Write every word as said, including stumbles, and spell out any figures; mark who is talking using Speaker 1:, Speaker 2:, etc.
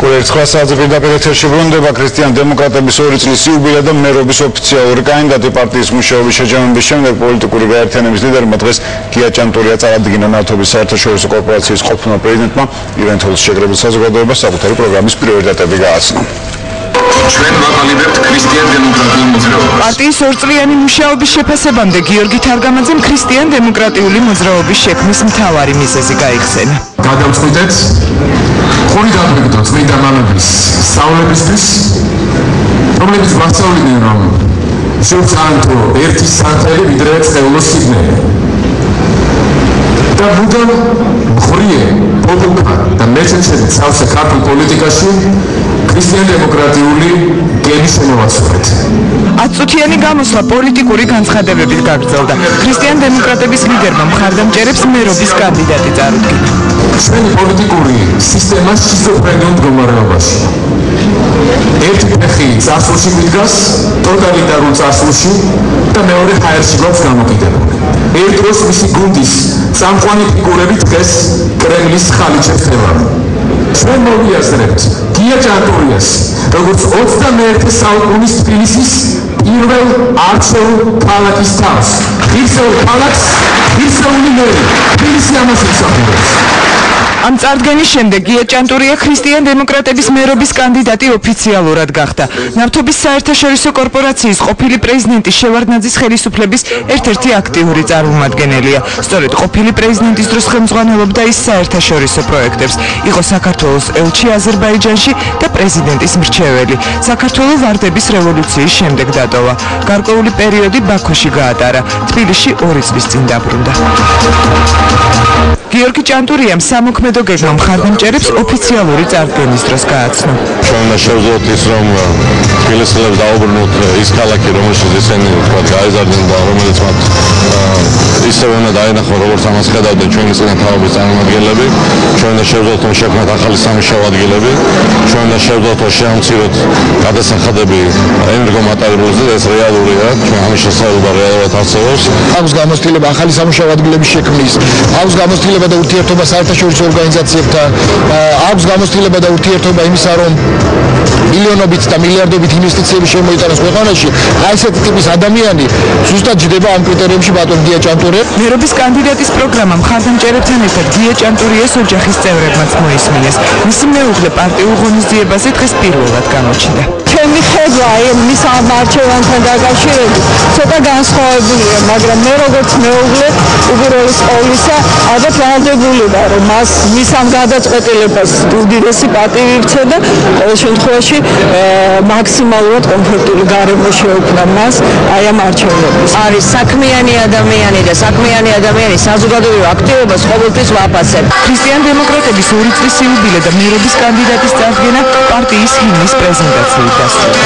Speaker 1: Კურერცხლა საათზე პირდაპირ ეთერში ბრუნდება ქრისტიან-დემოკრატების ორი წლის იუბილე და მერობის ოფიციალური კანდიდატი პარტიის მუშაობის შეჯამების შემდეგ პოლიტიკური გაერთიანების ლიდერმა დღეს გია ჭანტურია წარადგინა ნავთობის საერთაშორისო კორპორაციის ყოფილმა პრეზიდენტმა ივენთოლის შეკრებილ საზოგადოებას საკუთარი პროგრამის პრიორიტეტები გააცნო.
Speaker 2: ჩვენ ვაყალიბებთ ქრისტიან-დემოკრატიულ მოძრაობას.
Speaker 3: პარტიის ორწლიანი მუშაობის შეფასებამდე გიორგი თარგამაძემ ქრისტიან-დემოკრატიული მოძრაობის შექმნის მთავარი მიზეზი გაიხსენა.
Speaker 2: გადავწყვიტეთ ხური დაგვიგდოთ წმინდა მამების სწავლებისთვის, რომლებიც გვასწავლიდნენ, რომ შევწანთო ერთი სანთელი ვიდრე სხეულოს სიგნელი. და მუდამ მღვრიე პოლიტიკა და მეცნიერების სავსე ქართულ პოლიტიკაში ქრისტიან-დემოკრატიული გენი შემოვაცვლეთ.
Speaker 3: ათწუთიანი გამოსვლა პოლიტიკური განცხადებებით გაგრძელდა. ქრისტიან-დემოკრატების ლიდერმა მხარდამჭერებს მერობის კანდიდატი წარუდგინა.
Speaker 2: ჩვენი პოლიტიკური სისტემა შიზოფრენიულ მდგომარეობაში. ერთი ფეხი წარსულში მიდგას, ტოტალიტარულ წარსულში და მეორე ჰაერში გვაქვს გამოკიდებული. ერთ დროს მისი გუნდის წამყვანი ფიგურები დღეს კრემლის ხალიჩებს ევარენ. ჩვენ მოვიაზრებთ გია ჭანტურიას, როგორც ოცდამეერთე საუკუნის თბილისის პირველ არჩეულ ქალაქის თავს. ღირსეულ ქალაქს, ღირსეული მერი, თბილისი ამას იმსახურებს.
Speaker 3: ამ წარდგენის შემდეგ გია ჭანტურია ქრისტიან-დემოკრატების მერობის კანდიდატი ოფიციალურად გახდა. ნავთობის საერთაშორისო კორპორაციის ყოფილი პრეზიდენტი შევარდნაძის ხელისუფლების ერთ-ერთი აქტიური წარმომადგენელია. სწორედ ყოფილი პრეზიდენტის დროს ხელმძღვანელობდა ის საერთაშორისო პროექტებს. იყო საქართველოს ელჩი აზერბაიჯანში და პრეზიდენტის მრჩეველი. საქართველოს ვარდების რევოლუციის შემდეგ დატოვა. გარკვეული პერიოდი ბაქოში გაატარა. თბილისში ორი წლის წინ დაბრუნდა. გიორგი ჭანტურიამ სამოქმედო გეგმა მხარდამჭერებს ოფიციალური წარდგენის დროს გააცნო.
Speaker 4: ჩვენ შევძლოთ ის, რომ თბილისელებს დაუბრუნოთ ის ქალაქი, რომელშიც ისინი თქვა გაიზარდნენ და რომელიც მათ ისევე უნდა დაინახონ, როგორც ამას ხედავდნენ ჩვენი წინათაობის წარმომადგენლები. ჩვენ შევძლოთ რომ შექმნათ ახალი სამუშაო ადგილები. ჩვენ შევძლოთ რომ შეამციროთ გადასახადები ენერგომატერიალებზე და ეს რეალურია. ჩვენ ამის შესაძლებლობა რეალურად არსებობს.
Speaker 5: აქვს გამოცდილება ახალი სამუშაო ადგილების შექმნის, აქვს გამოცდილება და ურთიერთობა საერთაშორისო ორგანიზაციებთან, აქვს გამოცდილება და ურთიერთობა იმისა, რომ მილიონობით და მილიარდობით ინვესტიციები შემოიტანოს ქვეყანაში. აი ესეთი ტიპის ადამიანი ზუსტად ჯდება ამ კრიტერიუმში ბატონ გია ჭანტურია.
Speaker 3: მერობის კანდიდატის პროგრამა მხარდამჭერებთან ერთად გია ჭანტურიას ოჯახის წევრებმაც მოისმინეს. მისი მეუღლე პარტიულ ღონისძიებაზე დღეს პირველად გამოჩნდა.
Speaker 6: ჩემი ხედვა მის ამ არჩევანთან დაკავშირებით ცოტა განსხვავებულია, მაგრამ მე როგორც მეუღლე უპირველეს ყოვლისა ალბათ ვალდებული ვარ, რომ მას მის ამ გადაწყვეტილებას უდიდესი პატივი ვცე და ყოველ შემთხვევაში მაქსიმალურად კომფორტული გარემო შეექმნა მას აი ამ არჩევნების.
Speaker 7: არის საქმიანი ადამიანი და საქმიანი ადამიანის საზოგადოებრივ აქტივობას ყოველთვის ვაფასებ.
Speaker 3: ქრისტიან-დემოკრატების ორი წლის იუბილე და მერობის კანდიდატის წარდგენა პარტიის ჰიმნის პრეზენტაციით დასრულდა.